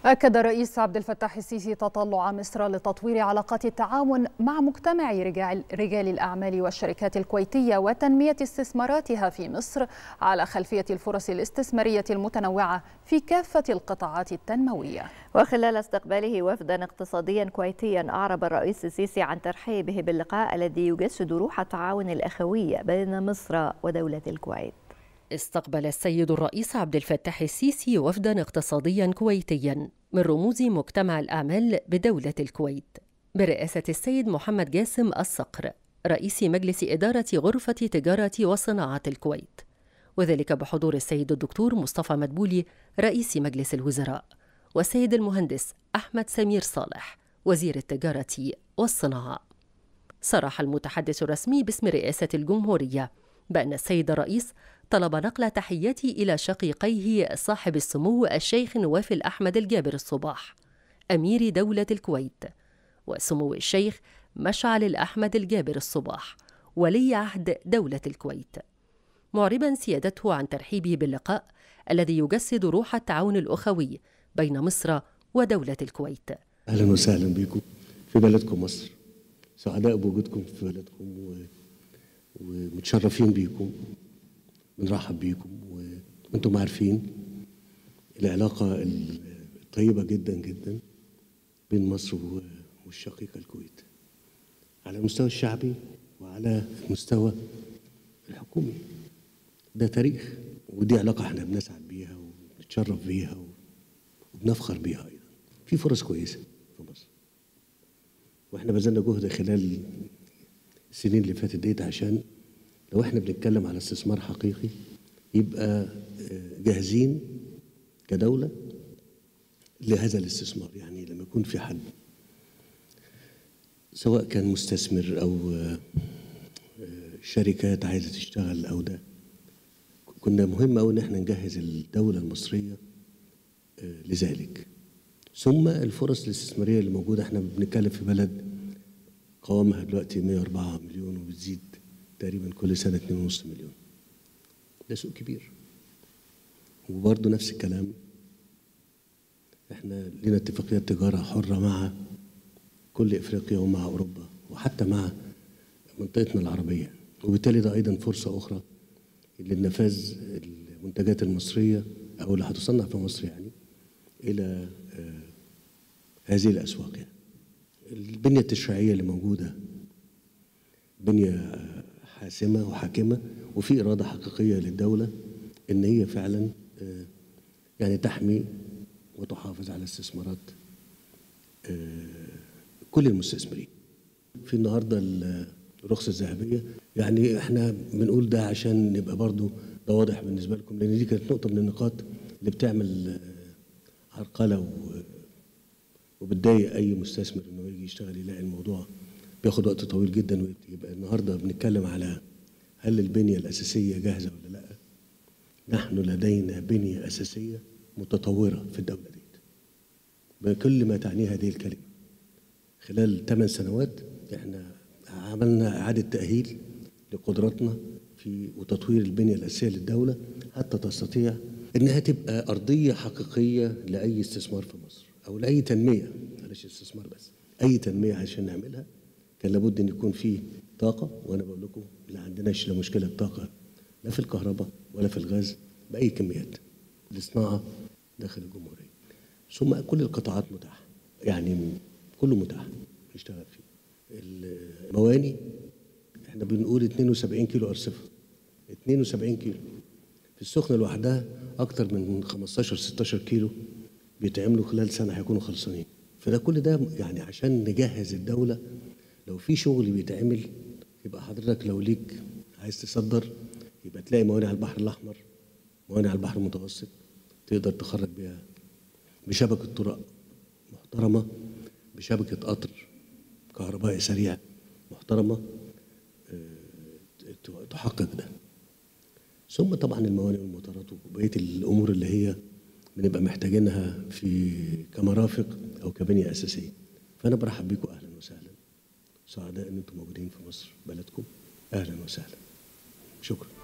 أكد الرئيس عبد الفتاح السيسي تطلع مصر لتطوير علاقات التعاون مع مجتمع رجال الأعمال والشركات الكويتية وتنمية استثماراتها في مصر على خلفية الفرص الاستثمارية المتنوعة في كافة القطاعات التنموية. وخلال استقباله وفدا اقتصاديا كويتيا، أعرب الرئيس السيسي عن ترحيبه باللقاء الذي يجسد روح التعاون الأخوي بين مصر ودولة الكويت. استقبل السيد الرئيس عبد الفتاح السيسي وفدا اقتصاديا كويتيا من رموز مجتمع الأعمال بدولة الكويت برئاسة السيد محمد جاسم الصقر، رئيس مجلس إدارة غرفة تجارة وصناعة الكويت، وذلك بحضور السيد الدكتور مصطفى مدبولي رئيس مجلس الوزراء، والسيد المهندس أحمد سمير صالح وزير التجارة والصناعة. صرح المتحدث الرسمي باسم رئاسة الجمهورية بأن السيد الرئيس طلب نقل تحياتي إلى شقيقيه صاحب السمو الشيخ نواف الأحمد الجابر الصباح أمير دولة الكويت، وسمو الشيخ مشعل الأحمد الجابر الصباح ولي عهد دولة الكويت، معربا سيادته عن ترحيبه باللقاء الذي يجسد روح التعاون الأخوي بين مصر ودولة الكويت. أهلا وسهلا بكم في بلدكم مصر، سعداء بوجودكم في بلدكم ومتشرفين بيكم، بنرحب بيكم. وانتم عارفين العلاقة الطيبة جدا جدا بين مصر والشقيقة الكويت على المستوى الشعبي وعلى المستوى الحكومي. ده تاريخ، ودي علاقة احنا بنسعد بيها وبنتشرف بيها وبنفخر بيها أيضا. في فرص كويسة في مصر، واحنا بذلنا جهد خلال السنين اللي فاتت ديت عشان لو احنا بنتكلم على استثمار حقيقي يبقى جاهزين كدولة لهذا الاستثمار. يعني لما يكون في حد سواء كان مستثمر أو شركات عايزة تشتغل أو ده، كنا مهم أوي إن احنا نجهز الدولة المصرية لذلك. ثم الفرص الاستثمارية اللي موجودة، احنا بنتكلم في بلد قوامها دلوقتي 104 مليون وبتزيد تقريبا كل سنة 2.5 مليون. ده سوق كبير. وبرضه نفس الكلام، احنا لنا اتفاقيات تجارة حرة مع كل افريقيا ومع اوروبا وحتى مع منطقتنا العربية، وبالتالي ده ايضا فرصة اخرى للنفاذ المنتجات المصرية او اللي هتصنع في مصر يعني الى هذه الاسواق. يعني البنية التشريعية اللي موجودة بنية حاسمة وحاكمة، وفي إرادة حقيقية للدولة إن هي فعلا يعني تحمي وتحافظ على استثمارات كل المستثمرين. في النهارده الرخصة الذهبية، يعني احنا بنقول ده عشان نبقى برضو ده واضح بالنسبة لكم، لأن دي كانت نقطة من النقاط اللي بتعمل عرقلة وبتضايق أي مستثمر إنه يجي يشتغل يلاقي الموضوع بياخد وقت طويل جدا. ويبقى النهارده بنتكلم على هل البنية الأساسية جاهزة ولا لا؟ نحن لدينا بنية أساسية متطورة في الدولة دي بكل ما تعنيه هذه الكلمة. خلال 8 سنوات احنا عملنا إعادة تأهيل لقدراتنا في وتطوير البنية الأساسية للدولة حتى تستطيع إنها تبقى أرضية حقيقية لأي استثمار في مصر أو لأي تنمية، معلش استثمار بس، أي تنمية عشان نعملها كان لابد ان يكون فيه طاقه. وانا بقول لكم ما عندناش لا مشكله طاقه لا في الكهرباء ولا في الغاز باي كميات للصناعه داخل الجمهوريه. ثم كل القطاعات متاحه، يعني كله متاح نشتغل فيه. المواني احنا بنقول 72 كيلو ارصفه، 72 كيلو في السخنه لوحدها اكتر من 15-16 كيلو بيتعملوا خلال سنه هيكونوا خلصانين. فده كل ده يعني عشان نجهز الدوله. لو في شغل بيتعمل يبقى حضرتك لو ليك عايز تصدر يبقى تلاقي موانئ على البحر الأحمر، موانئ على البحر المتوسط تقدر تخرج بيها، بشبكة طرق محترمة، بشبكة قطر كهربائي سريع محترمة تحقق ده. ثم طبعا الموانئ والمطارات وبقية الأمور اللي هي بنبقى محتاجينها في كمرافق أو كبنية أساسية. فأنا برحب بيكم، أهلا وسهلا، سعداء ان انتم موجودين في مصر بلدكم، اهلا وسهلا، شكرا.